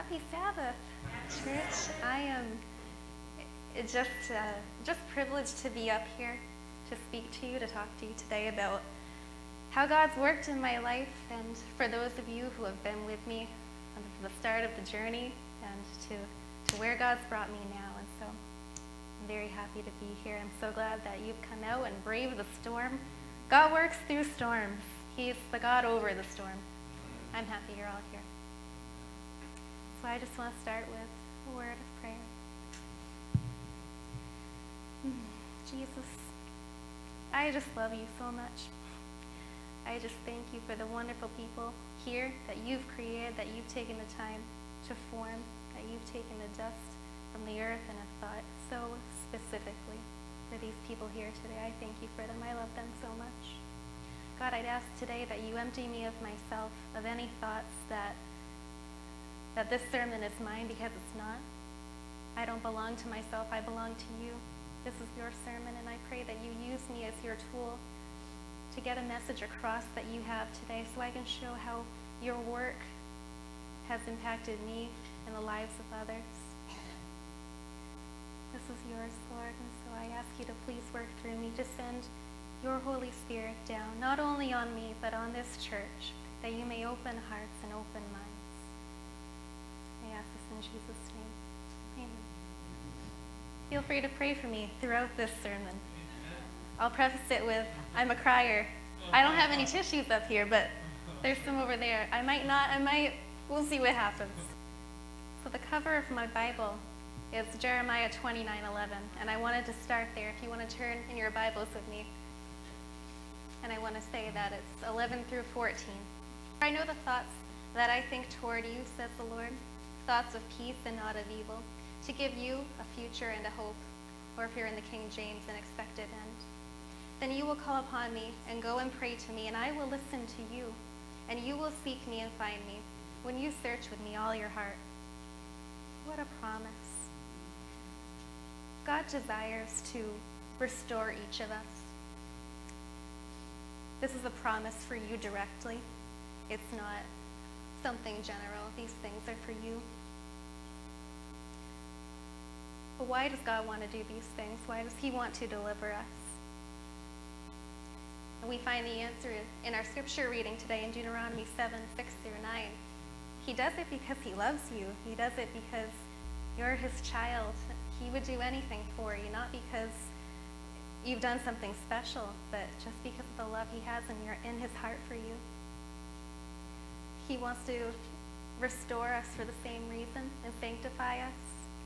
Happy Sabbath, church. I am just privileged to be up here to speak to you, to talk to you today about how God's worked in my life, and for those of you who have been with me from the start of the journey and to where God's brought me now. And so I'm very happy to be here. I'm so glad that you've come out and braved the storm. God works through storms. He's the God over the storm. I'm happy you're all here. So I just want to start with a word of prayer. Jesus, I just love you so much. I just thank you for the wonderful people here that you've created, that you've taken the time to form, that you've taken the dust from the earth and have thought so specifically for these people here today. I thank you for them. I love them so much. God, I'd ask today that you empty me of myself, of any thoughts that this sermon is mine, because it's not. I don't belong to myself. I belong to you. This is your sermon, and I pray that you use me as your tool to get a message across that you have today, so I can show how your work has impacted me and the lives of others. This is yours, Lord, and so I ask you to please work through me, to send your Holy Spirit down, not only on me, but on this church, that you may open hearts and open minds. I ask this in Jesus' name. Amen. Feel free to pray for me throughout this sermon. I'll preface it with, I'm a crier. I don't have any tissues up here, but there's some over there. I might, we'll see what happens. So the cover of my Bible is Jeremiah 29:11, and I wanted to start there. If you want to turn in your Bibles with me. And I want to say that it's 11 through 14. I know the thoughts that I think toward you, says the Lord, thoughts of peace and not of evil, to give you a future and a hope, or if you're in the King James, an expected end. Then you will call upon me and go and pray to me, and I will listen to you, and you will seek me and find me when you search with me all your heart. What a promise. God desires to restore each of us. This is a promise for you directly. It's not something general. These things are for you. But why does God want to do these things? Why does he want to deliver us? And we find the answer in our scripture reading today in Deuteronomy 7:6 through 9. He does it because he loves you. He does it because you're his child. He would do anything for you, not because you've done something special, but just because of the love he has in his heart for you. He wants to restore us for the same reason and sanctify us.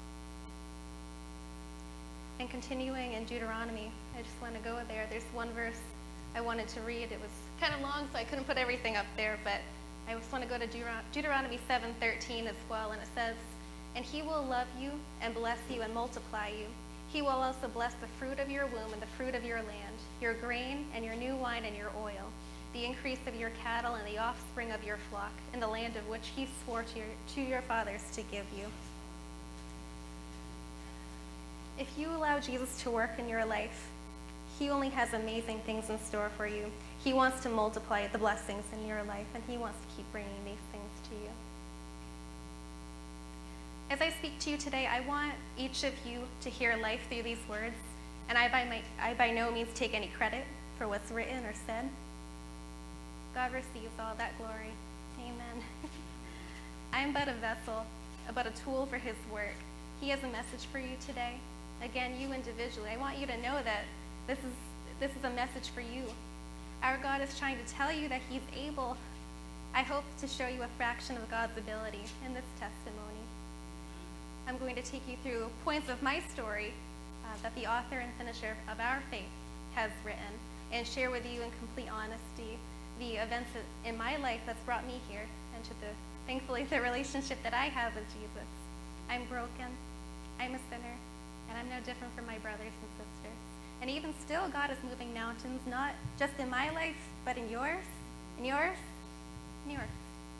And continuing in Deuteronomy, I just want to go there. There's one verse I wanted to read. It was kind of long, so I couldn't put everything up there, but I just want to go to Deuteronomy 7:13 as well, and it says, "And he will love you and bless you and multiply you. He will also bless the fruit of your womb and the fruit of your land, your grain and your new wine and your oil, the increase of your cattle and the offspring of your flock, in the land of which he swore to your fathers to give you." If you allow Jesus to work in your life, he only has amazing things in store for you. He wants to multiply the blessings in your life, and he wants to keep bringing these things to you. As I speak to you today, I want each of you to hear life through these words, and I by no means take any credit for what's written or said. God receives all that glory. Amen. I'm but a vessel, but a tool for his work. He has a message for you today. Again, you individually, I want you to know that this is a message for you. Our God is trying to tell you that he's able, I hope, to show you a fraction of God's ability in this testimony. I'm going to take you through points of my story that the author and finisher of our faith has written, and share with you in complete honesty the events in my life that's brought me here, and to thankfully the relationship that I have with Jesus. I'm broken, I'm a sinner, and I'm no different from my brothers and sisters. And even still, God is moving mountains, not just in my life, but in yours, in yours, in yours.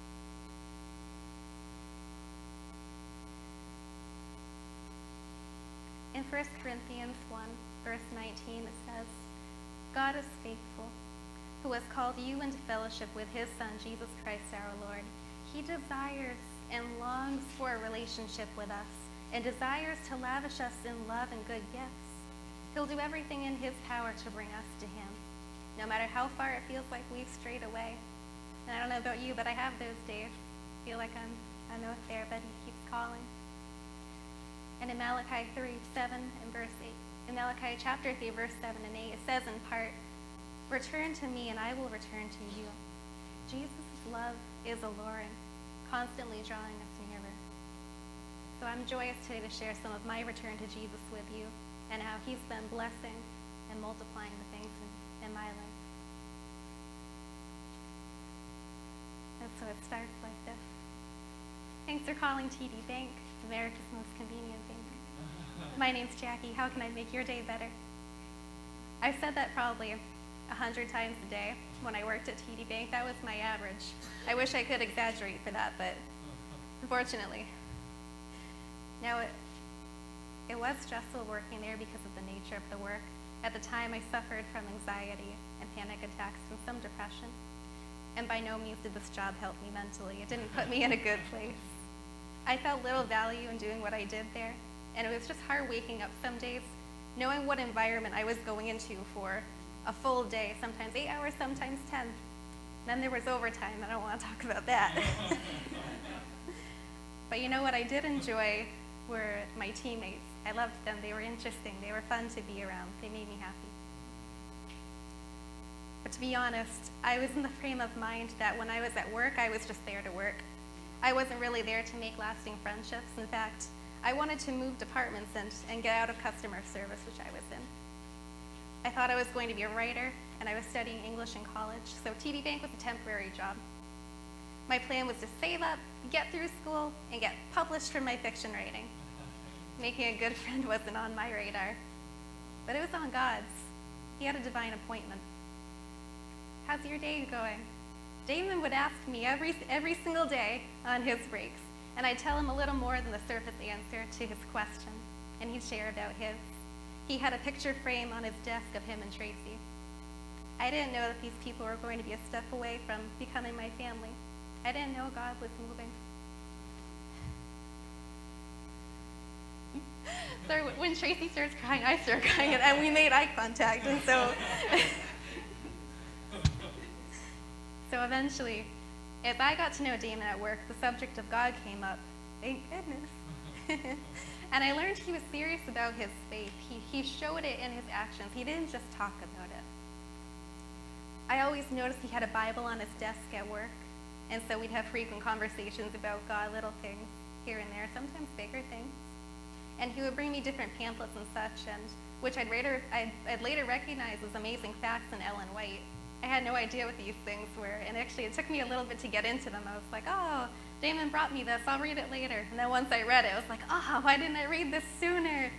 In 1 Corinthians 1, verse 19, it says, "God is faithful, who has called you into fellowship with his Son, Jesus Christ our Lord. He desires and longs for a relationship with us and desires to lavish us in love and good gifts. He'll do everything in his power to bring us to him, no matter how far it feels like we've strayed away. And I don't know about you, but I have those days. I feel like I'm out there, but he keeps calling. And in Malachi 3:7 and verse 8, in Malachi chapter 3, verse 7 and 8, it says in part, "Return to me and I will return to you." Jesus' love is alluring, constantly drawing us nearer. So I'm joyous today to share some of my return to Jesus with you and how he's been blessing and multiplying the things in my life. And so it starts like this. Thanks for calling TD Bank, America's most convenient bank. My name's Jackie. How can I make your day better? I've said that probably 100 times a day when I worked at TD Bank. That was my average. I wish I could exaggerate for that, but unfortunately. Now, it was stressful working there because of the nature of the work. At the time, I suffered from anxiety and panic attacks and some depression. And by no means did this job help me mentally. It didn't put me in a good place. I felt little value in doing what I did there, and it was just hard waking up some days, knowing what environment I was going into for a full day, sometimes 8 hours, sometimes 10. Then there was overtime. I don't want to talk about that. But you know what I did enjoy were my teammates. I loved them. They were interesting. They were fun to be around. They made me happy. But to be honest, I was in the frame of mind that when I was at work, I was just there to work. I wasn't really there to make lasting friendships. In fact, I wanted to move departments and get out of customer service, which I was in. I thought I was going to be a writer, and I was studying English in college, so TD Bank was a temporary job. My plan was to save up, get through school, and get published for my fiction writing. Making a good friend wasn't on my radar, but it was on God's. He had a divine appointment. How's your day going? Damon would ask me every single day on his breaks, and I'd tell him a little more than the surface answer to his question, and he'd share about his. He had a picture frame on his desk of him and Tracy. I didn't know that these people were going to be a step away from becoming my family. I didn't know God was moving. So when Tracy starts crying, I start crying, and we made eye contact, and so eventually, as I got to know Damon at work, the subject of God came up. Thank goodness. And I learned he was serious about his faith. He showed it in his actions. He didn't just talk about it. I always noticed he had a Bible on his desk at work, and so we'd have frequent conversations about God, little things here and there, sometimes bigger things. And he would bring me different pamphlets and such, and which I'd later recognize as amazing facts in Ellen White. I had no idea what these things were, and actually it took me a little bit to get into them. I was like, oh, Damon brought me this, I'll read it later. And then once I read it, I was like, oh, why didn't I read this sooner?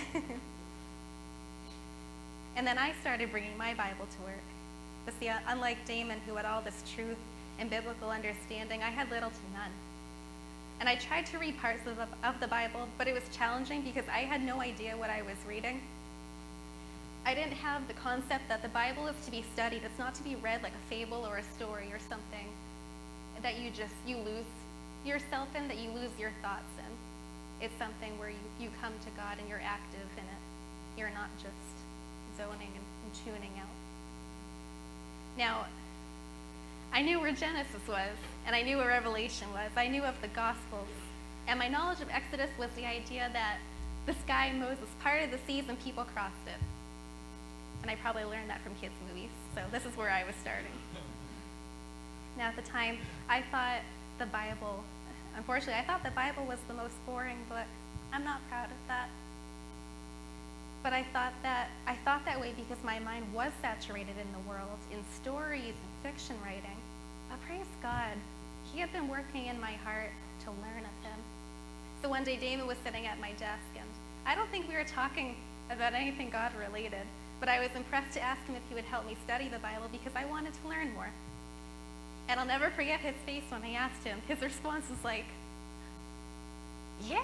And then I started bringing my Bible to work. But see, unlike Damon, who had all this truth and biblical understanding, I had little to none. And I tried to read parts of the Bible, but it was challenging because I had no idea what I was reading. I didn't have the concept that the Bible is to be studied. It's not to be read like a fable or a story or something that you lose yourself in, that you lose your thoughts in. It's something where you come to God and you're active in it. You're not just zoning and tuning out. Now, I knew where Genesis was, and I knew where Revelation was. I knew of the Gospels. And my knowledge of Exodus was the idea that the sky, Moses parted the seas and people crossed it. And I probably learned that from kids' movies, so this is where I was starting. Now, at the time, I thought the Bible, unfortunately, I thought the Bible was the most boring book. I'm not proud of that. But I thought that way because my mind was saturated in the world, in stories and fiction writing. But praise God, he had been working in my heart to learn of him. So one day, Damon was sitting at my desk, and I don't think we were talking about anything God-related, but I was impressed to ask him if he would help me study the Bible because I wanted to learn more. And I'll never forget his face when I asked him. His response was like, yeah.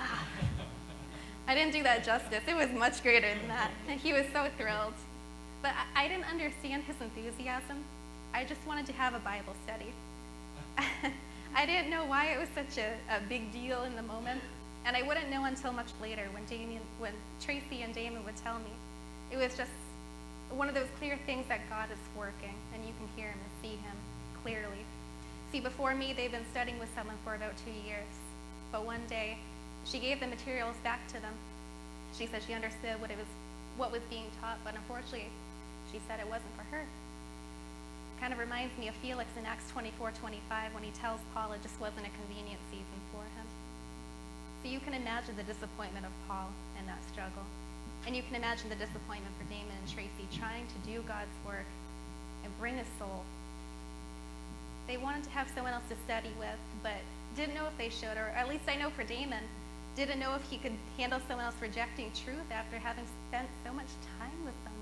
I didn't do that justice. It was much greater than that. And he was so thrilled. But I didn't understand his enthusiasm. I just wanted to have a Bible study. I didn't know why it was such a big deal in the moment, and I wouldn't know until much later when Tracy and Damon would tell me. It was just one of those clear things that God is working, and you can hear him and see him clearly. See, before me, they've been studying with someone for about 2 years, but one day, she gave the materials back to them. She said she understood what was being taught, but unfortunately, she said it wasn't for her. It kind of reminds me of Felix in Acts 24:25 when he tells Paul it just wasn't a convenient season for him. So you can imagine the disappointment of Paul in that struggle. And you can imagine the disappointment for Damon and Tracy trying to do God's work and bring a soul. They wanted to have someone else to study with, but didn't know if they should, or at least I know for Damon, didn't know if he could handle someone else rejecting truth after having spent so much time with someone.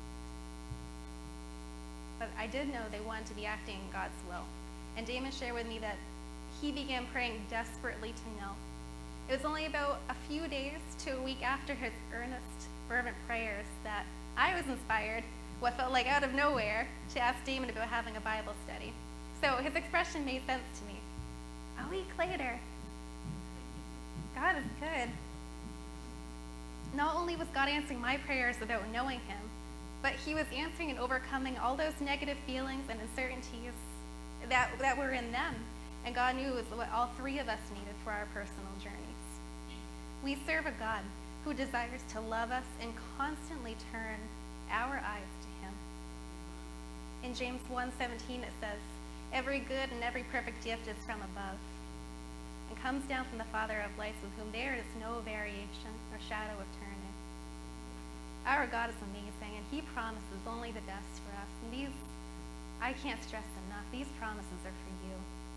But I did know they wanted to be acting in God's will. And Damon shared with me that he began praying desperately to know. It was only about a few days to a week after his earnest, fervent prayers that I was inspired, what felt like out of nowhere, to ask Damon about having a Bible study. So his expression made sense to me. A week later, God is good. Not only was God answering my prayers about knowing him, but he was answering and overcoming all those negative feelings and uncertainties that were in them. And God knew it was what all three of us needed for our personal journeys. We serve a God who desires to love us and constantly turn our eyes to him. In James 1:17 it says, "Every good and every perfect gift is from above and comes down from the Father of lights, with whom there is no variation or shadow of turning." Our God is amazing, and he promises only the best for us. And these, I can't stress enough, these promises are for you.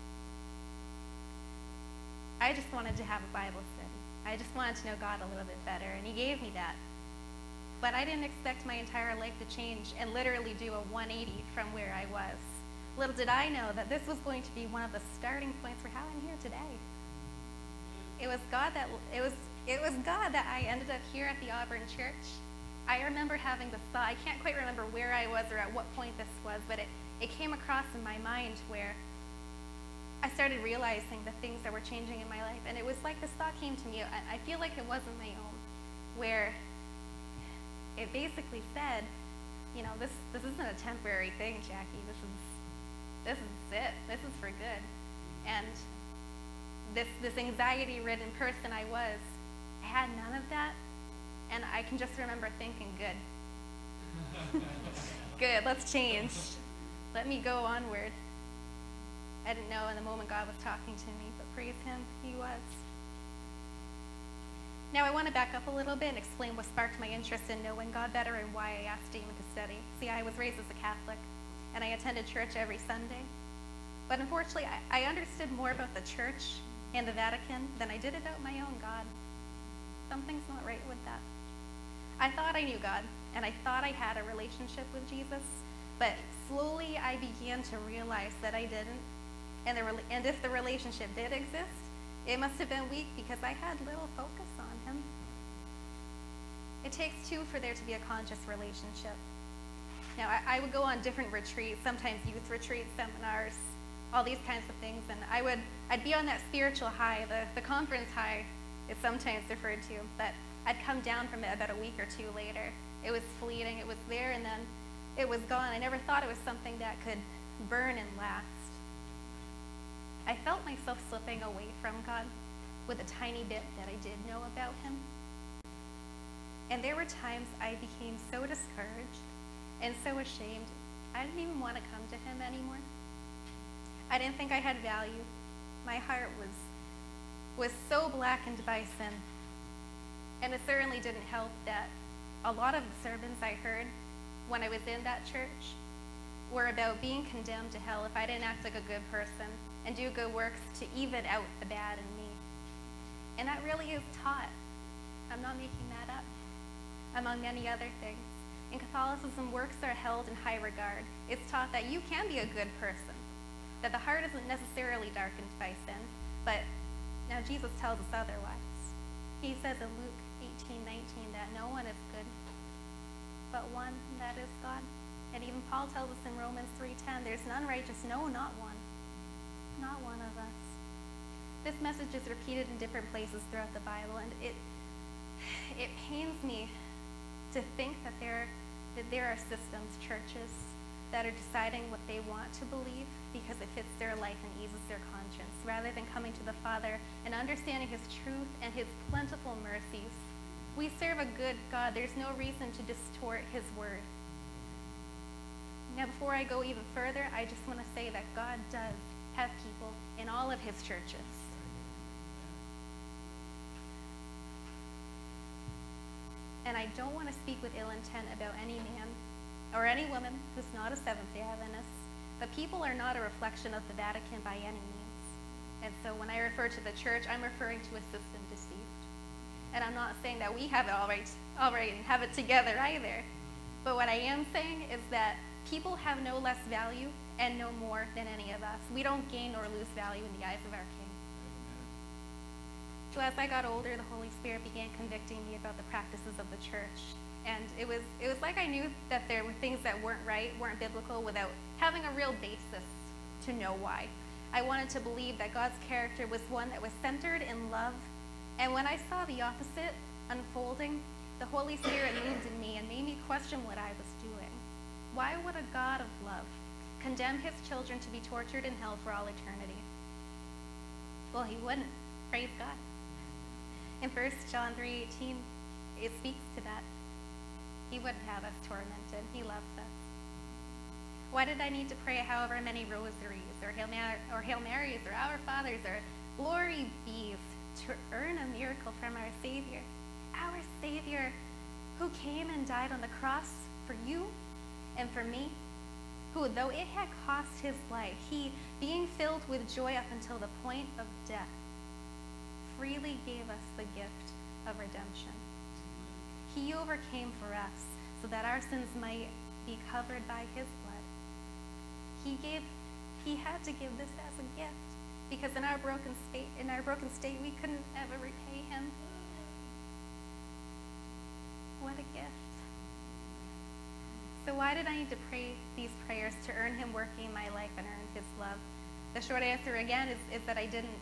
I just wanted to have a Bible study. I just wanted to know God a little bit better, and he gave me that. But I didn't expect my entire life to change and literally do a 180 from where I was. Little did I know that this was going to be one of the starting points for how I'm here today. It was God that I ended up here at the Auburn Church. I remember having this thought. I can't quite remember where I was or at what point this was, but it came across in my mind where I started realizing the things that were changing in my life. And it was like this thought came to me. I feel like it wasn't my own, where it basically said, you know, this isn't a temporary thing, Jackie. This is it. This is for good. And this anxiety-ridden person I had none of that. And I can just remember thinking, good. Good, let's change. Let me go onward. I didn't know in the moment God was talking to me, but praise him, he was. Now I want to back up a little bit and explain what sparked my interest in knowing God better and why I asked Damon to study. See, I was raised as a Catholic, and I attended church every Sunday. But unfortunately, I understood more about the church and the Vatican than I did about my own God. Something's not right with that. I thought I knew God, and I thought I had a relationship with Jesus, but slowly I began to realize that I didn't. And if the relationship did exist, it must have been weak because I had little focus on him. It takes two for there to be a conscious relationship. Now, I would go on different retreats, sometimes youth retreats, seminars, all these kinds of things, and I'd be on that spiritual high, the conference high is sometimes referred to, but I'd come down from it about a week or two later. It was fleeting, it was there, and then it was gone. I never thought it was something that could burn and last. I felt myself slipping away from God with a tiny bit that I did know about him. And there were times I became so discouraged and so ashamed, I didn't even want to come to him anymore. I didn't think I had value. My heart was so blackened by sin. And it certainly didn't help that a lot of the sermons I heard when I was in that church were about being condemned to hell if I didn't act like a good person and do good works to even out the bad in me. And that really is taught. I'm not making that up. Among many other things. In Catholicism, works are held in high regard. It's taught that you can be a good person, that the heart isn't necessarily darkened by sin, but now Jesus tells us otherwise. He says in Luke 18:19 that no one is good, but one, that is God. And even Paul tells us in Romans 3:10, there's none righteous, no, not one. not one of us. This message is repeated in different places throughout the Bible, and it pains me to think that there are systems, churches, that are deciding what they want to believe because it fits their life and eases their conscience, rather than coming to the Father and understanding his truth and his plentiful mercies. We serve a good God. There's no reason to distort his word. Now, before I go even further, I just want to say that God does have people in all of his churches. And I don't want to speak with ill intent about any man or any woman who's not a Seventh-day Adventist, but people are not a reflection of the Vatican by any means. And so when I refer to the church, I'm referring to a system deceived. And I'm not saying that we have it all right and have it together either. But what I am saying is that people have no less value and no more than any of us. We don't gain or lose value in the eyes of our King. So as I got older, the Holy Spirit began convicting me about the practices of the church. And it was like I knew that there were things that weren't right, weren't biblical, without having a real basis to know why. I wanted to believe that God's character was one that was centered in love. And when I saw the opposite unfolding, the Holy Spirit moved in me and made me question what I was doing. Why would a God of love condemn his children to be tortured in hell for all eternity? Well, he wouldn't. Praise God. In 1 John 3:18, it speaks to that. He wouldn't have us tormented. He loves us. Why did I need to pray however many rosaries or Hail Marys or Our Fathers or Glory Bees to earn a miracle from our Savior? Our Savior, who came and died on the cross for you and for me, who, though it had cost his life, he, being filled with joy up until the point of death, freely gave us the gift of redemption. He overcame for us so that our sins might be covered by his blood. He had to give this as a gift because in our broken state, we couldn't ever repay him. What a gift. So why did I need to pray these prayers to earn him working in my life and earn his love? The short answer again is that I didn't.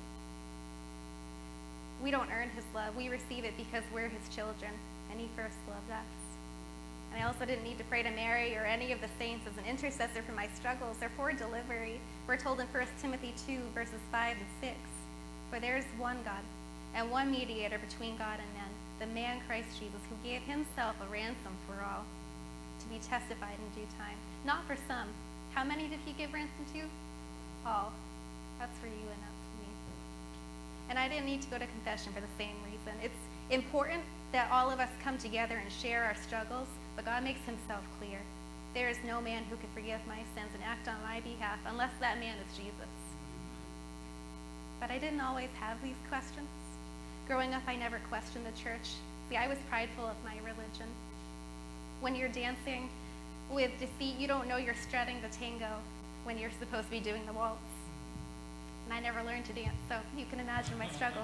We don't earn his love. We receive it because we're his children, and he first loved us. And I also didn't need to pray to Mary or any of the saints as an intercessor for my struggles or for delivery. We're told in 1 Timothy 2, verses 5 and 6, for there is one God and one mediator between God and men, the man Christ Jesus, who gave himself a ransom for all, to be testified in due time. Not for some. How many did he give ransom to? All. That's for you and that's for me. And I didn't need to go to confession for the same reason. It's important that all of us come together and share our struggles, but God makes himself clear. There is no man who can forgive my sins and act on my behalf unless that man is Jesus. But I didn't always have these questions. Growing up, I never questioned the church. See, I was prideful of my religion. When you're dancing with deceit, you don't know you're strutting the tango when you're supposed to be doing the waltz. And I never learned to dance, so you can imagine my struggle.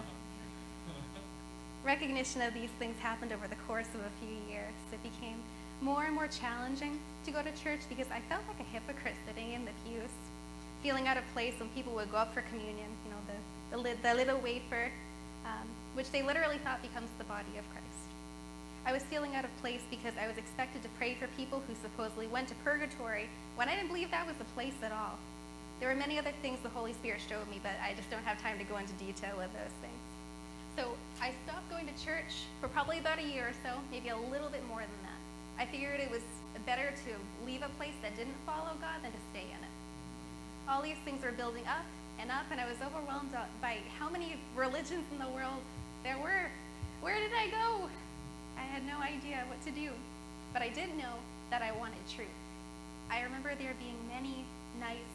Recognition of these things happened over the course of a few years. It became more and more challenging to go to church because I felt like a hypocrite sitting in the pews, feeling out of place when people would go up for communion, you know, the little wafer, which they literally thought becomes the body of Christ. I was feeling out of place because I was expected to pray for people who supposedly went to purgatory when I didn't believe that was the place at all. There were many other things the Holy Spirit showed me, but I just don't have time to go into detail with those things. So I stopped going to church for probably about a year or so, maybe a little bit more than that. I figured it was better to leave a place that didn't follow God than to stay in it. All these things were building up, and I was overwhelmed by how many religions in the world there were. Where did I go? I had no idea what to do, but I did know that I wanted truth. I remember there being many nights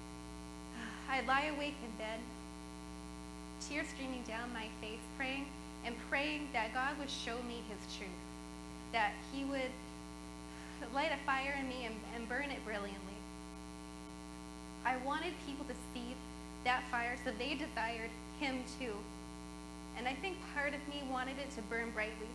I'd lie awake in bed, tears streaming down my face, praying that God would show me his truth, that he would light a fire in me and burn it brilliantly. I wanted people to see that fire so they desired him too. And I think part of me wanted it to burn brightly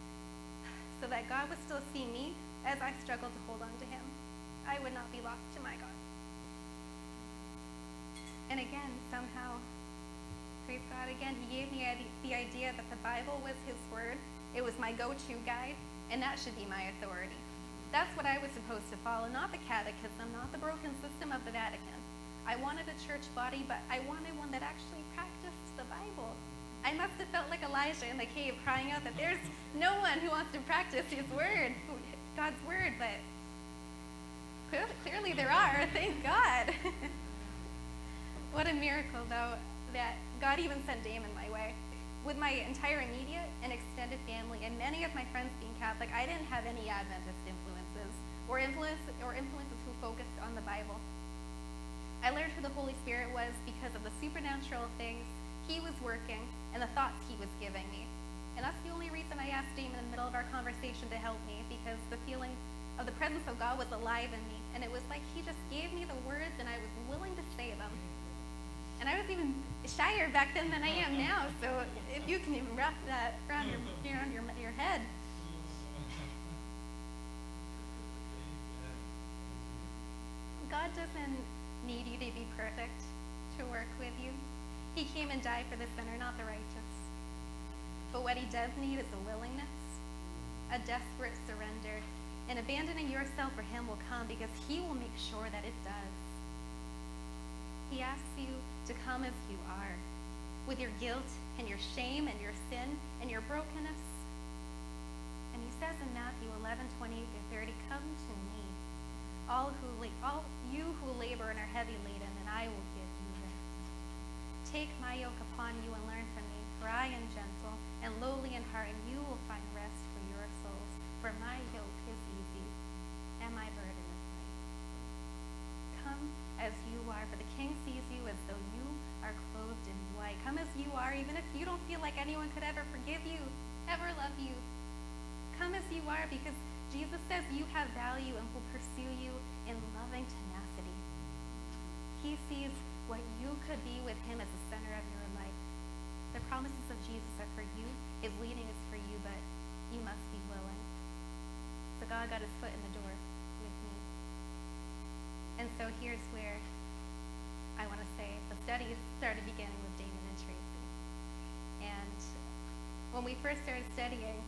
so that God would still see me as I struggled to hold on to him. I would not be lost to my God. And again, somehow, praise God, again, he gave me the idea that the Bible was his word. It was my go-to guide, and that should be my authority. That's what I was supposed to follow, not the catechism, not the broken system of the Vatican. I wanted a church body, but I wanted one that actually practiced the Bible. I must have felt like Elijah in the cave crying out that there's no one who wants to practice his word, God's word, but clearly there are, thank God. What a miracle, though, that God even sent Damon my way. With my entire immediate and extended family and many of my friends being Catholic, I didn't have any Adventist influences or influences who focused on the Bible. I learned who the Holy Spirit was because of the supernatural things he was working and the thoughts he was giving me. And that's the only reason I asked Damon in the middle of our conversation to help me, because the feeling of the presence of God was alive in me. And it was like he just gave me the words and I was willing to say them. And I was even shyer back then than I am now, so if you can even wrap that around your head. God doesn't need you to be perfect to work with you. He came and died for the sinner, not the righteous. But what he does need is a willingness, a desperate surrender, and abandoning yourself for him will come because he will make sure that it does. He asks you to come as you are, with your guilt and your shame and your sin and your brokenness. And he says in Matthew 11:28-30, "Come to me, all you who labor and are heavy laden, and I will give you rest. Take my yoke upon you and learn from me, for I am gentle and lowly in heart, and you will find rest for your souls. For my yoke is easy, and my burden is light." Come as you are, for the King sees you as though you are clothed in white. Come as you are, even if you don't feel like anyone could ever forgive you, ever love you. Come as you are, because Jesus says you have value and will pursue you in loving tenacity. He sees what you could be with him as the center of your life. The promises of Jesus are for you, his leading is for you, but you must be willing. So God got his foot in the door with me. And so here's where I want to say the studies started beginning with Damon and Tracy. And when we first started studying,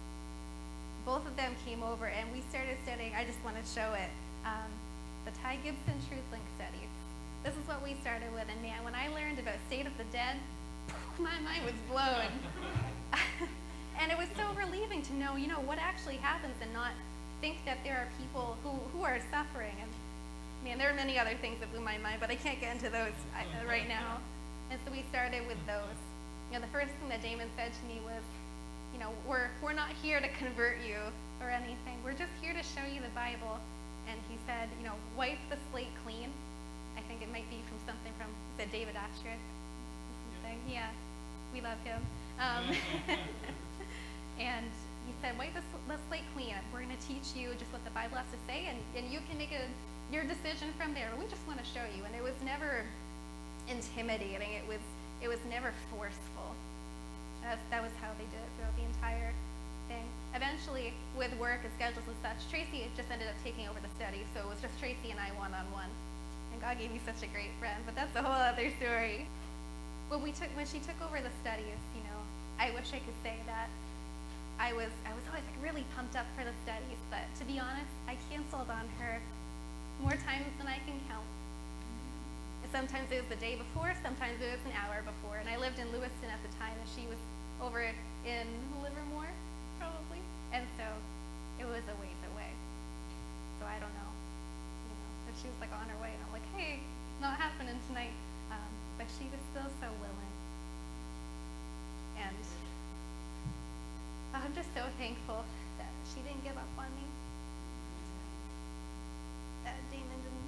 both of them came over and we started studying. I just want to show it. The Ty Gibson TruthLink studies. This is what we started with, and man, when I learned about State of the Dead, my mind was blown. And it was so relieving to know, what actually happens and not think that there are people who are suffering. And man, there are many other things that blew my mind, but I can't get into those right now. And so we started with those. The first thing that Damon said to me was, we're not here to convert you or anything. We're just here to show you the Bible. And he said, wipe the slate clean. I think it might be from something from David Asher. Something. Yeah, we love him. And he said, wipe the slate clean. We're going to teach you just what the Bible has to say, and you can make your decision from there. We just want to show you. And it was never intimidating. It was never forceful. That was how they did it throughout the entire thing. Eventually, with work and schedules and such, Tracy just ended up taking over the study, so it was just Tracy and I one-on-one. And God gave me such a great friend, but that's a whole other story. When she took over the studies, I wish I could say that I was always really pumped up for the studies, but to be honest, I canceled on her more times than I can count. Sometimes it was the day before, sometimes it was an hour before. And I lived in Lewiston at the time, and she was over in Livermore, probably. And so it was a ways away. So I don't know, if she was on her way, and I'm like, hey, not happening tonight. But she was still so willing. And I'm just so thankful that she didn't give up on me. That Damon didn't.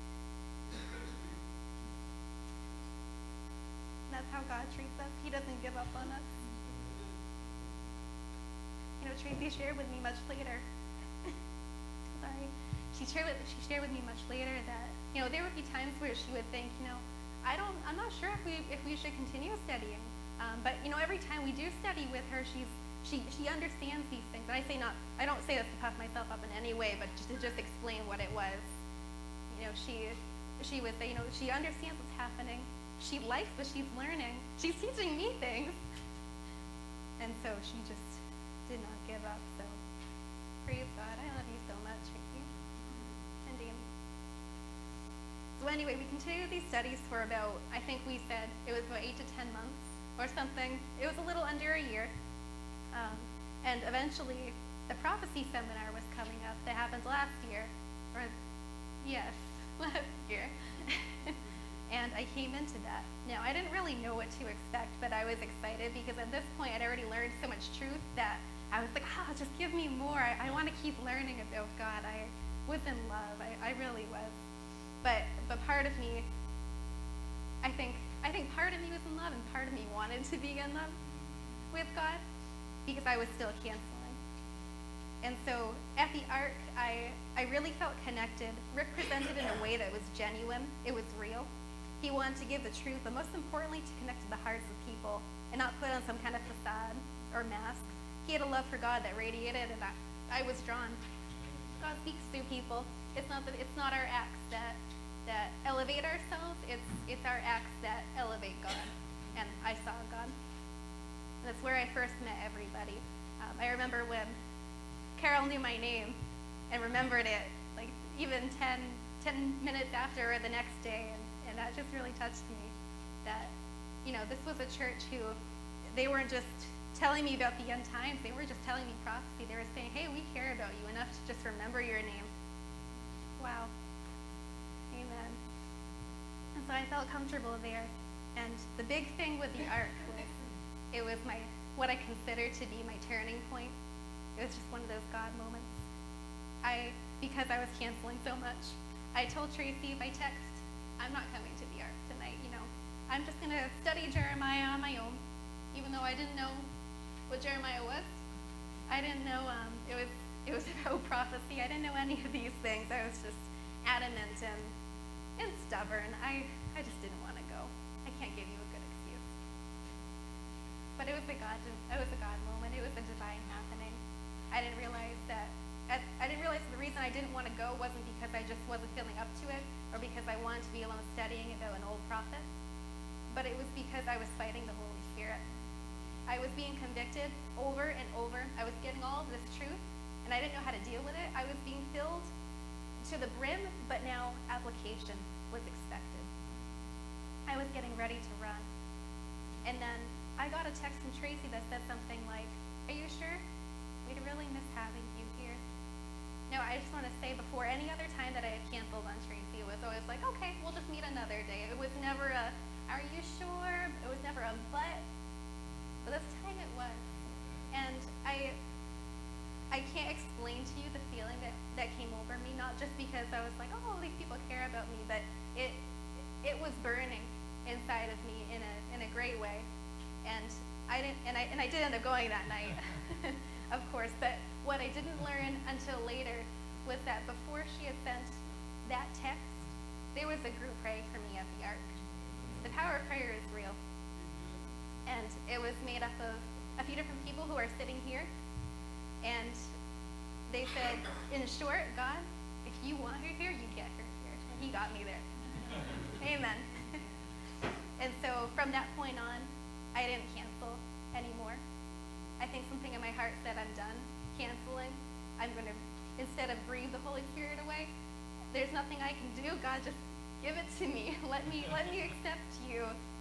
That's how God treats us. He doesn't give up on us. Tracy shared with me much later. Sorry. She shared with me much later that there would be times where she would think, I'm not sure if we should continue studying. But every time we do study with her, she understands these things. And I don't say this to puff myself up in any way, but just to explain what it was. she would say, she understands what's happening. She likes what she's learning. She's teaching me things. And so she just did not give up. So praise God. I love you so much, Tracy and Danny. So anyway, we continued these studies for about, I think we said it was about 8 to 10 months or something. It was a little under a year. And eventually, the prophecy seminar was coming up that happened last year. Last year. And I came into that. Now, I didn't really know what to expect, but I was excited because at this point, I'd already learned so much truth that I was like, just give me more. I want to keep learning about God. I was in love. I really was. But part of me, I think part of me was in love and part of me wanted to be in love with God because I was still canceling. And so at the Ark, I really felt connected. Rick presented in a way that was genuine. It was real. He wanted to give the truth, but most importantly, to connect to the hearts of people and not put on some kind of facade or mask. He had a love for God that radiated, and I was drawn. God speaks through people. It's not our acts that elevate ourselves. It's our acts that elevate God. And I saw God. And that's where I first met everybody. I remember when Carol knew my name and remembered it, like even 10 minutes after or the next day, and that just really touched me. That, this was a church who, they weren't just telling me about the end times, they were just telling me prophecy. They were saying, hey, we care about you enough to just remember your name. Wow. Amen. And so I felt comfortable there. And the big thing with the Ark was, it was what I consider to be my turning point. It was just one of those God moments. Because I was canceling so much, I told Tracy by text, I'm not coming to the Ark tonight, I'm just gonna study Jeremiah on my own, even though I didn't know what Jeremiah was. I didn't know it was about prophecy. I didn't know any of these things. I was just adamant and stubborn. I just didn't want to go. I can't give you a good excuse. But it was a God moment. It was a divine happening. I didn't realize that the reason I didn't want to go wasn't because I just wasn't feeling up to it or because I wanted to be alone studying about an old prophet, but it was because I was fighting the Holy Spirit. I was being convicted over and over. I was getting all of this truth, and I didn't know how to deal with it. I was being filled to the brim, but now application was expected. I was getting ready to run. And then I got a text from Tracy that said something like, are you sure? We'd really miss having you here. Now, I just want to say, before any other time that I had canceled on Tracy, it was always like, okay, we'll just meet another day. It was never a, are you sure? It was never a but this time it was. And I can't explain to you the feeling that came over me, not just because I was like, oh, these people care about me, but it was burning inside of me in a great way. And I did end up going that night, of course, but what I didn't learn until later was that before she had sent that text, there was a group praying for me at the Ark. The power of prayer is real. And it was made up of a few different people who are sitting here. And they said, in short, God, if you want her here, you get her here. And he got me there. Amen. And so from that point on, I didn't cancel anymore. I think something in my heart said, I'm done canceling. I'm going to, instead of breathe the Holy Spirit away, there's nothing I can do. God, just give it to me. Let me accept you.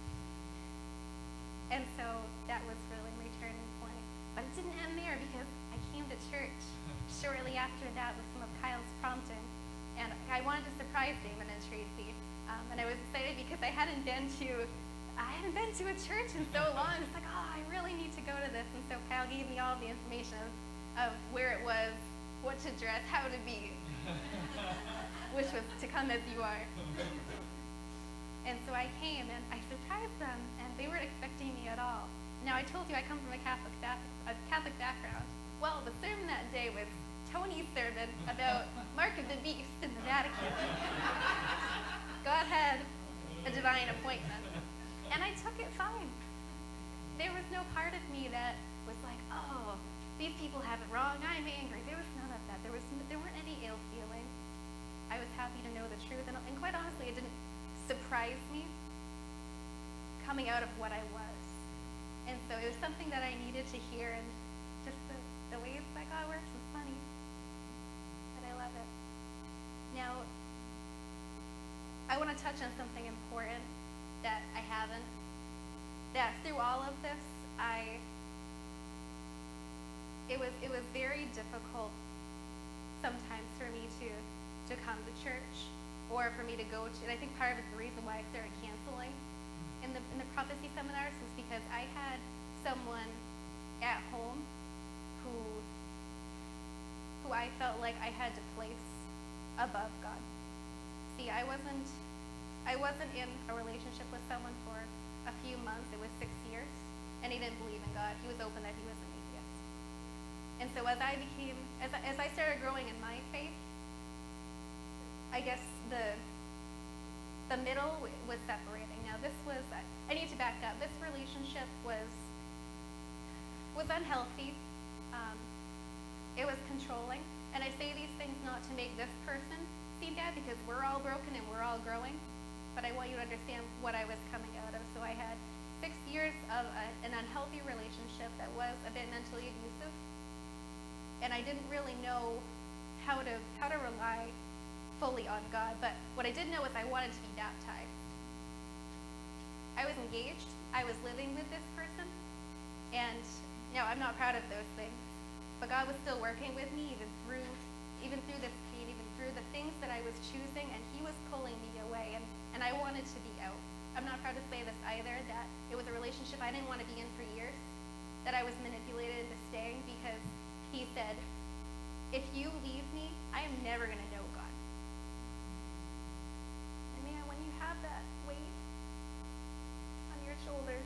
And so that was really my turning point. But it didn't end there because I came to church shortly after that with some of Kyle's prompting. And I wanted to surprise Damon and Tracy. And I was excited because I hadn't been to a church in so long. It's like, I really need to go to this. And so Kyle gave me all the information of where it was, what to dress, how to be, which was to come as you are. And so I came and I surprised them, and they weren't expecting me at all. Now, I told you I come from a Catholic background. Well, the sermon that day was Tony's sermon about Mark of the Beast in the Vatican. God had a divine appointment, and I took it fine. There was no part of me that was like, oh, these people have it wrong, I'm angry. There was none of that. There weren't any ill feelings. I was happy to know the truth. And quite honestly, it didn't surprise me coming out of what I was. And so it was something that I needed to hear, and just the ways that God works is funny. But I love it. Now, I want to touch on something important that I haven't. That through all of this, it was very difficult sometimes for me to come to church, or for me to go to, and I think part of it's the reason why I started canceling in the prophecy seminars was because I had someone at home who I felt like I had to place above God. See, I wasn't in a relationship with someone for a few months. It was 6 years, and he didn't believe in God. He was open that he was an atheist. And so as I started growing in my faith, I guess the middle was separating. Now this was, I need to back up. This relationship was unhealthy. It was controlling. And I say these things not to make this person seem bad, because we're all broken and we're all growing. But I want you to understand what I was coming out of. So I had 6 years of an unhealthy relationship that was a bit mentally abusive. And I didn't really know how to rely fully on God. But what I did know is I wanted to be baptized. I was engaged. I was living with this person. And now I'm not proud of those things. But God was still working with me even through this pain, even through the things that I was choosing, and he was pulling me away, and I wanted to be out. I'm not proud to say this either, that it was a relationship I didn't want to be in for years, that I was manipulated into staying because he said, if you leave me, I am never going to know God. And man, when you have that weight on your shoulders,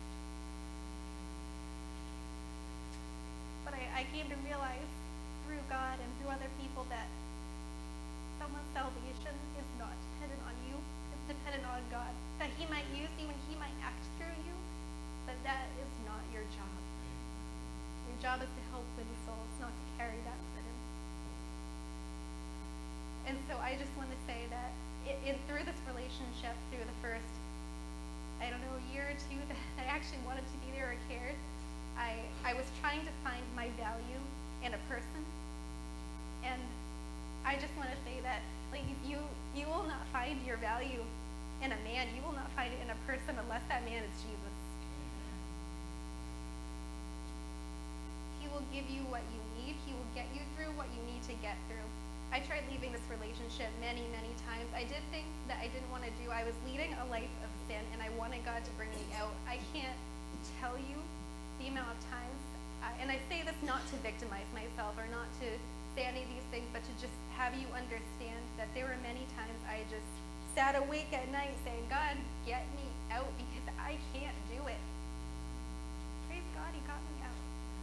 but I came to realize through God and through other people that someone's salvation is not dependent on you. It's dependent on God. That he might use you and he might act through you, but that is not your job. Your job is to help win souls, not to carry that burden. And so I just want to say that through this relationship, through the first, year or two that I actually wanted to be there or cared, I was trying to find my value in a person. And I just want to say that, like, you will not find your value in a man. You will not find it in a person unless that man is Jesus. He will give you what you need. He will get you through what you need to get through. I tried leaving this relationship many, many times. I did things that I didn't want to do. I was leading a life of sin, and I wanted God to bring me out. I can't tell you the amount of times, and I say this not to victimize myself or not to say any of these things, but to just have you understand that there were many times I just sat awake at night saying, God, get me out because I can't do it. Praise God, he got me out.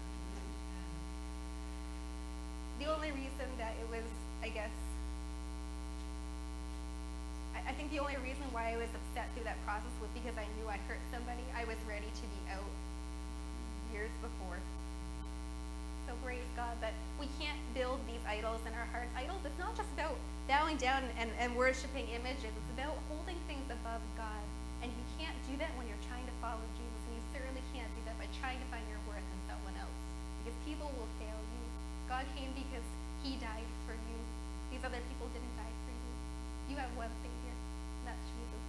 The only reason that it was, I think the only reason why I was upset through that process was because I knew I hurt somebody. I was ready to be out years before. So praise God, but we can't build these idols in our hearts. Idols, it's not just about bowing down and worshiping images. It's about holding things above God. And you can't do that when you're trying to follow Jesus. And you certainly can't do that by trying to find your worth in someone else. Because people will fail you. God came because he died for you. These other people didn't die for you. You have one Savior, and that's Jesus.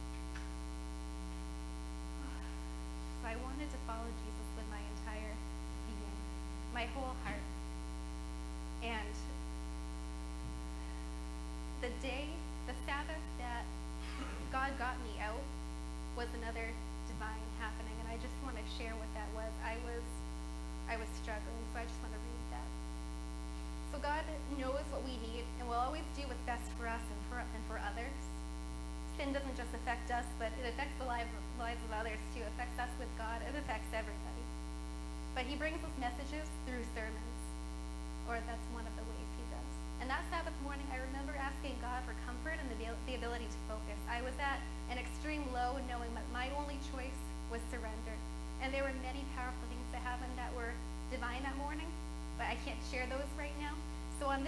So I wanted to follow Jesus with my entire being, my whole heart. And the Sabbath that God got me out was another divine happening, and I just want to share what that was. I was struggling, so I just want to read that. So God knows what we need and will always do what's best for us and for others. Sin doesn't just affect us, but it affects the lives of others too. It affects us with God. It affects everybody. But he brings us messages through sermons, or that's one of the ways he does. And that Sabbath morning, I remember asking God for comfort and the ability to focus. I was at an extreme low, knowing that my only choice was surrender. And there were many powerful things that happened that were divine that morning, but I can't share those right now. So on this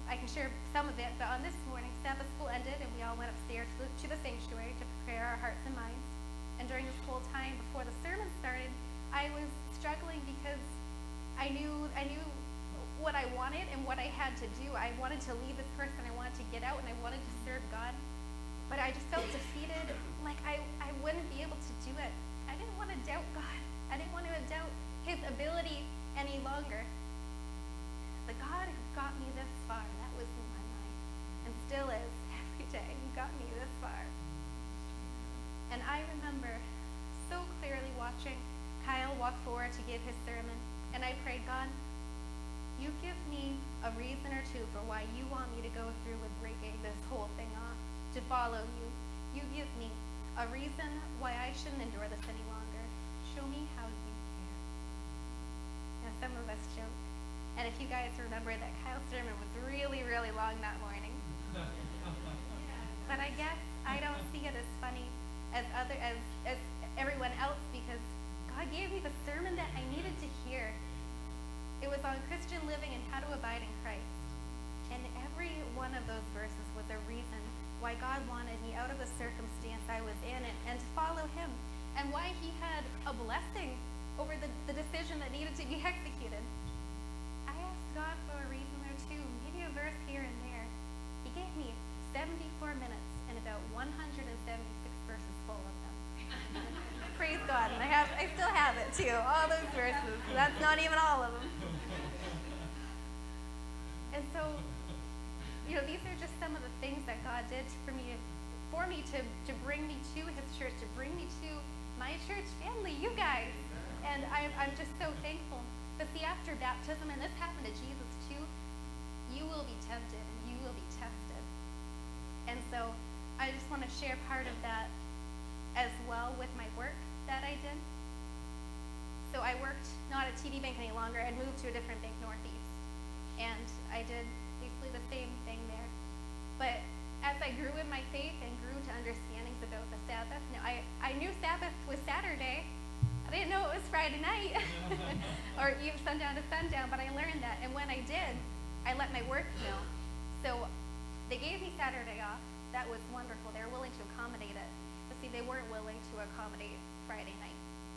I can share some of it, but on this morning, Sabbath school ended, and we all went upstairs to the sanctuary to prepare our hearts and minds. And during this whole time before the sermon started, I was struggling because I knew what I wanted and what I had to do. I wanted to leave this person, I wanted to get out, and I wanted to serve God. But I just felt defeated, like I wouldn't be able to do it. I didn't want to doubt God. I didn't want to doubt his ability any longer. But God has got me this far. That was in my mind. And still is every day. He got me this far. And I remember so clearly watching Kyle walk forward to give his sermon. And I prayed, God, you give me a reason or two for why you want me to go through with breaking this whole thing off, to follow you. You give me a reason why I shouldn't endure this any longer. Show me how you care. Now, some of us joke. And if you guys remember that Kyle's sermon was really, really long that morning. But I guess I don't see it as funny as everyone else, because God gave me the sermon that I needed to hear. It was on Christian living and how to abide in Christ. And every one of those verses was a reason why God wanted me out of the circumstance I was in and to follow him, and why he had a blessing over the decision that needed to be executed. I asked God for a reason or two, maybe a verse here and there. He gave me 74 minutes and about 176 verses full of them. Praise God. And I still have it too, all those verses. That's not even all of them. And so, these are just some of the things that God did for me to bring me to his church, to bring me to my church family, you guys. And I'm just so thankful. But see, after baptism, and this happened to Jesus too, you will be tempted and you will be tested. And so I just want to share part of that as well with my work that I did. So I worked not at TD Bank any longer. I'd moved to a different bank, Northeast. And I did basically the same thing there. But as I grew in my faith and grew to understandings about the Sabbath, I knew Sabbath was Saturday. I didn't know it was Friday night or even sundown to sundown, but I learned that. And when I did, I let my work know. So they gave me Saturday off. That was wonderful. They were willing to accommodate it. But see, they weren't willing to accommodate Friday night.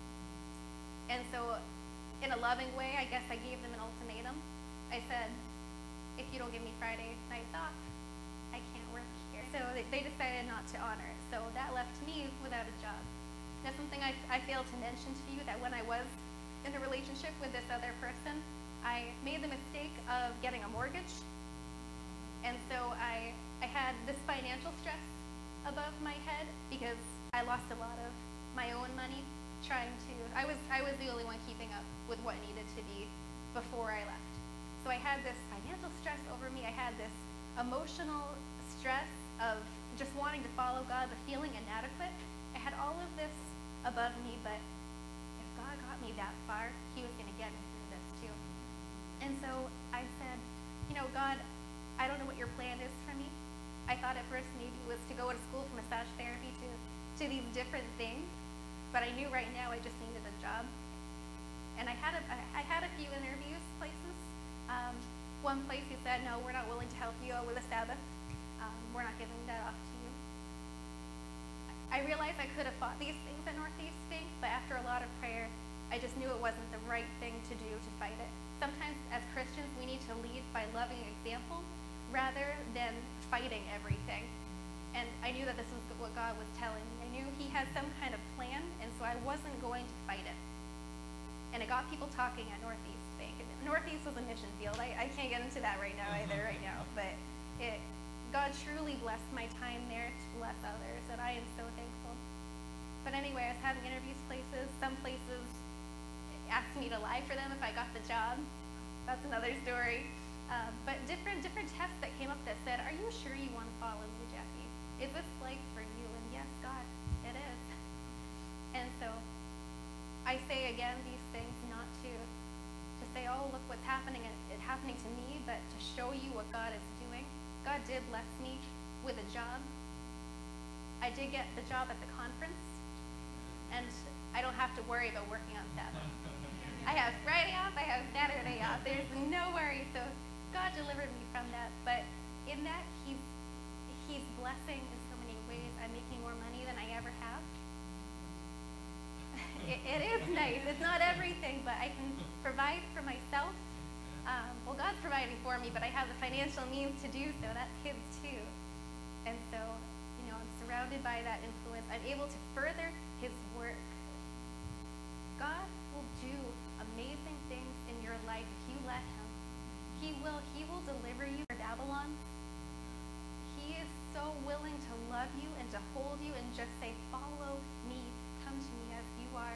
And so in a loving way, I guess I gave them an ultimatum. I said, if you don't give me Friday nights off, I can't work here. So they decided not to honor it. So that left me without a job. That's something I failed to mention to you, that when I was in a relationship with this other person, I made the mistake of getting a mortgage. And so I had this financial stress above my head because I lost a lot of my own money I was the only one keeping up with what needed to be before I left. So I had this financial stress over me. I had this emotional stress of just wanting to follow God, but feeling inadequate. I had all of this above me, but if God got me that far, he was going to get me through this too. And so I said, God, I don't know what your plan is for me. I thought at first maybe it was to go to school for massage therapy, to these different things, but I knew right now I just needed a job. And I had a few interviews places. One place he said, no, we're not willing to help you out with a Sabbath. We're not giving that off to you. I realized I could have fought these things at Northeast Bank, but after a lot of prayer, I just knew it wasn't the right thing to do to fight it. Sometimes as Christians, we need to lead by loving example rather than fighting everything. And I knew that this was what God was telling me. I knew he had some kind of plan, and so I wasn't going to fight it. And it got people talking at Northeast Bank. And Northeast was a mission field. I can't get into that right now either right now, but God truly blessed my time there to bless others, and I am so thankful. But anyway, I was having interviews places. Some places asked me to lie for them if I got the job. That's another story. But different tests that came up that said, are you sure you want to follow me, Jackie? Is this life for you? And yes, God, it is. And so I say again these things not to say, oh, look what's happening to me, but to show you what God is doing. God did bless me with a job. I did get the job at the conference, and I don't have to worry about working on Sabbath. I have Friday off, I have Saturday off. There's no worry. So God delivered me from that, but in that He's blessing in so many ways. I'm making more money than I ever have. It is nice. It's not everything, but I can provide for myself. Well, God's providing for me, but I have the financial means to do so. That's His too. And so, I'm surrounded by that influence. I'm able to further His work. God will do amazing things in your life if you let Him. He will deliver you from Babylon. He is so willing to love you and to hold you and just say, follow me, come to me as you are.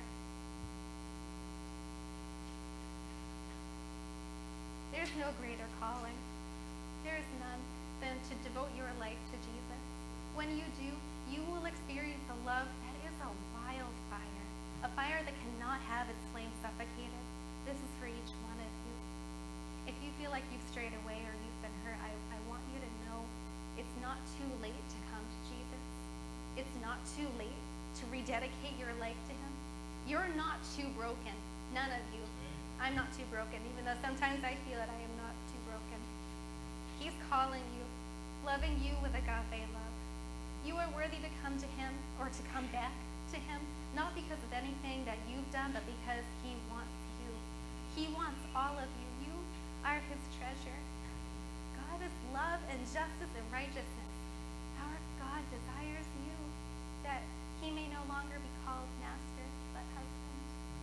There's no greater calling. There is none than to devote your life to Jesus. When you do, you will experience a love that is a wildfire, a fire that cannot have its flame suffocated. This is for each one of you. If you feel like you've strayed away or you've been hurt, I want you to know it's not too late to come to Jesus. It's not too late to rededicate your life to Him. You're not too broken. None of you. I'm not too broken, even though sometimes I feel that I am not too broken. He's calling you, loving you with agape love. You are worthy to come to Him or to come back to Him, not because of anything that you've done, but because He wants you. He wants all of you. You are His treasure. God is love and justice and righteousness. Our God desires you, that He may no longer be called master, but husband.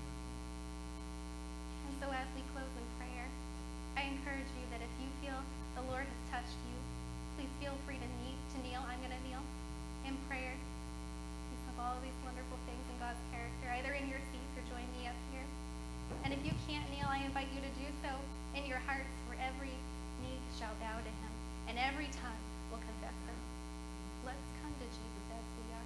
And so as we close in prayer, I encourage you that if you feel the Lord has touched you, please feel free to kneel. I'm going to kneel in prayer. You have all of these wonderful things in God's character, either in your seats or join me up here. And if you can't kneel, I invite you to do so in your hearts, where every knee shall bow to Him, and every tongue will confess Him. Let's come to Jesus as we are.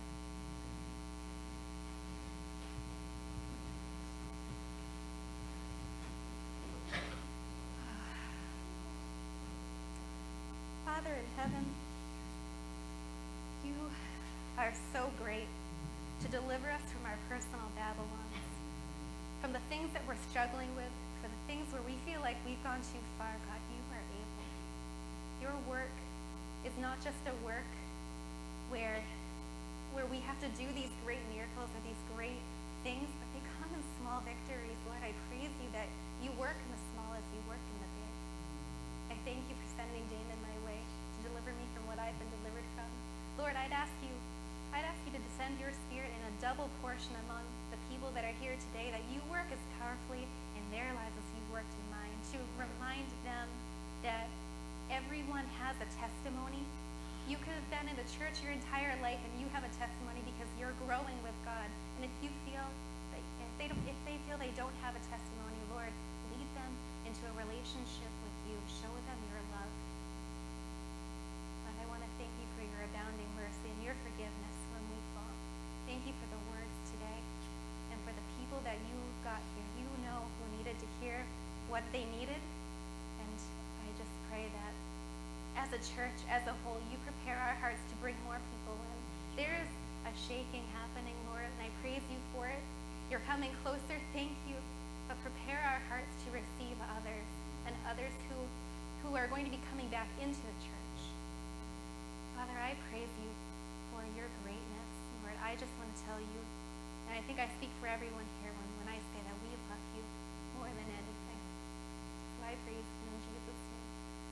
Father in heaven, you are so great to deliver us from our personal Babylons, from the things that we're struggling with, for the things where we feel like we've gone too far. God, you are able. Your work is not just a work where we have to do these great miracles or these great things, but they come in small victories. Lord, I praise you that you work in the small as you work in the big. I thank you for sending Damon my way to deliver me from what I've been delivered from. Lord, I'd ask you to descend your Spirit in a double portion among the people that are here today, that you work as powerfully in their lives as you've worked in mine, to remind them that everyone has a testimony. You could have been in the church your entire life and you have a testimony because you're growing with God. And if you feel that if they feel they don't have a testimony, Lord, lead them into a relationship with you. Show them your love. And I want to thank you for your abounding mercy and your forgiveness when we fall. Thank you for the words today and for the people that you got here. You know who needed to hear what they needed. And I just pray that as a church, as a whole, you prepare our hearts to bring more people in. There is a shaking happening, Lord, and I praise you for it. You're coming closer. Thank you. But prepare our hearts to receive others, and others who are going to be coming back into the church. Father, I praise you for your greatness. Lord, I just want to tell you, and I think I speak for everyone here when I say that we love you more than anything. So I praise you in Jesus' name.